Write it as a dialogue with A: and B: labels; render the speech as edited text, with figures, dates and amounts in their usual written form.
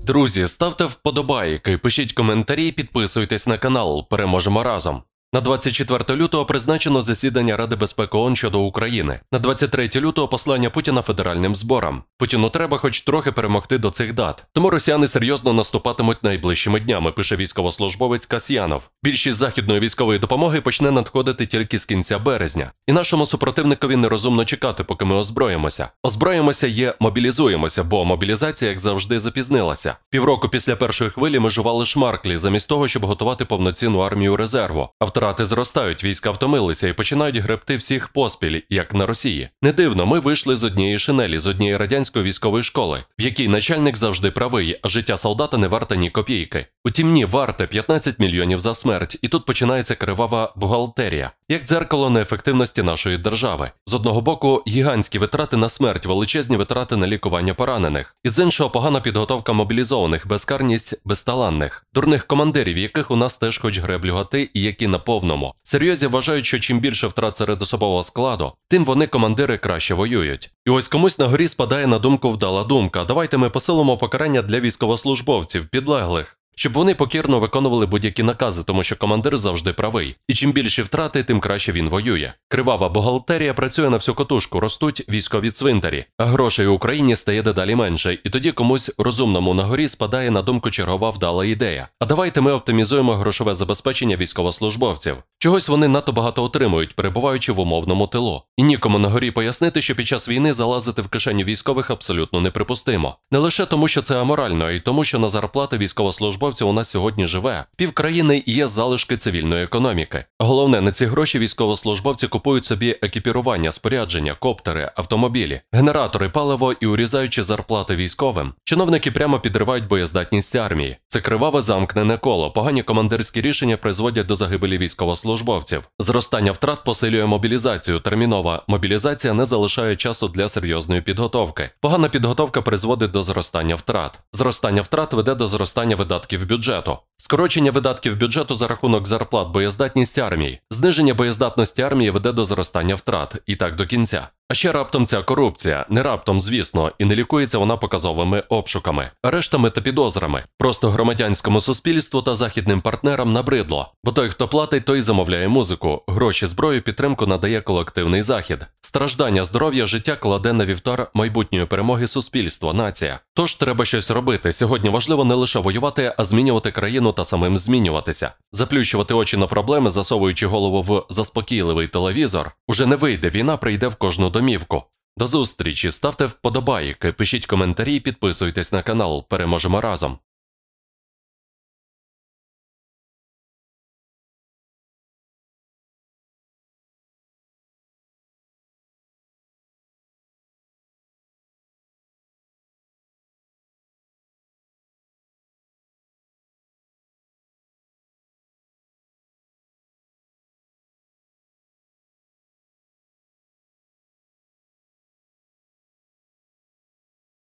A: Друзі, ставте вподобайки, пишіть коментарі, підписуйтесь на канал. Переможемо разом. На 24 лютого призначено засідання Ради безпеки ООН щодо України. На 23 лютого послання Путіна федеральним зборам. Путіну треба хоч трохи перемогти до цих дат. Тому росіяни серйозно наступатимуть найближчими днями, пише військовослужбовець Касьянов. Більшість західної військової допомоги почне надходити тільки з кінця березня. І нашому супротивникові нерозумно чекати, поки ми озброїмося. Озброїмося є мобілізуємося, бо мобілізація, як завжди, запізнилася. Півроку після першої хвилі ми жували шмарклі, замість того, щоб готувати повноцінну армію резерву. Втрати зростають, війська втомилися і починають гребти всіх поспіль, як на Росії. Не дивно, ми вийшли з однієї шинелі, з однієї радянської військової школи, в якій начальник завжди правий, а життя солдата не варте ні копійки. Утім ні, варте 15 мільйонів за смерть, і тут починається кривава бухгалтерія, як дзеркало неефективності нашої держави. З одного боку, гігантські витрати на смерть, величезні витрати на лікування поранених, і з іншого погана підготовка мобілізованих, безкарність безталанних, дурних командирів, яких у нас теж хоч греблю гати і які на повному серйозі вважають, що чим більше втрат серед особового складу, тим вони, командири, краще воюють. І ось комусь на горі спадає на думку вдала думка: давайте ми посилимо покарання для військовослужбовців, підлеглих, щоб вони покірно виконували будь-які накази, тому що командир завжди правий. І чим більші втрати, тим краще він воює. Кривава бухгалтерія працює на всю котушку, ростуть військові цвинтарі, а грошей у Україні стає дедалі менше, і тоді комусь розумному на горі спадає на думку чергова вдала ідея. А давайте ми оптимізуємо грошове забезпечення військовослужбовців. Чогось вони надто багато отримують, перебуваючи в умовному тилу. І нікому на горі пояснити, що під час війни залазити в кишеню військових абсолютно неприпустимо. Не лише тому, що це аморально, а й тому, що на зарплати військовослужбовців у нас сьогодні живе півкраїни і є залишки цивільної економіки. Головне, на ці гроші військовослужбовці купують собі екіпірування, спорядження, коптери, автомобілі, генератори, паливо і, урізаючи зарплати військовим, чиновники прямо підривають боєздатність армії. Це криваве замкнене коло. Погані командирські рішення призводять до загибелі військовослужбовців. Зростання втрат посилює мобілізацію. Термінова мобілізація не залишає часу для серйозної підготовки. Погана підготовка призводить до зростання втрат. Зростання втрат веде до зростання видатків бюджету. Скорочення видатків бюджету за рахунок зарплат, боєздатність армії. Зниження боєздатності армії веде до зростання втрат. І так до кінця. А ще раптом ця корупція. Не раптом, звісно, і не лікується вона показовими обшуками, арештами та підозрами. Просто громадянському суспільству та західним партнерам набридло. Бо той, хто платить, той замовляє музику. Гроші, зброю, підтримку надає колективний захід. Страждання, здоров'я, життя кладе на вівтар майбутньої перемоги суспільство, нація. Тож треба щось робити. Сьогодні важливо не лише воювати, а змінювати країну та самим змінюватися. Заплющувати очі на проблеми, засовуючи голову в заспокійливий телевізор, уже не вийде, війна прийде в кожну домівку. До зустрічі, ставте вподобайки, пишіть коментарі і підписуйтесь на канал. Переможемо разом.